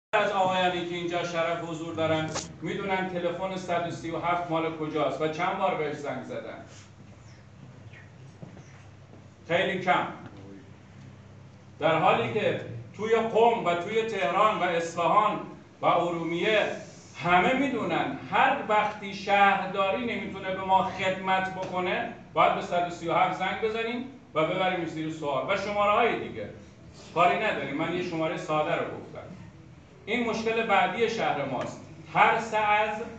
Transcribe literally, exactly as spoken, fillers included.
از آقایانی که اینجا شرف حضور دارن میدونن تلفن صد و سی و هفت مال کجاست و چند بار بهش زنگ زدن؟ خیلی کم. در حالی که توی قم و توی تهران و اصفهان و ارومیه همه میدونن هر وقتی شهرداری نمیتونه به ما خدمت بکنه باید به صد و سی و هفت زنگ بزنیم و ببریم زیر سوال. و شماره های دیگه کاری نداریم، من یه شماره ساده رو گفتم. این مشکل بعدی شهر ماست. ترس از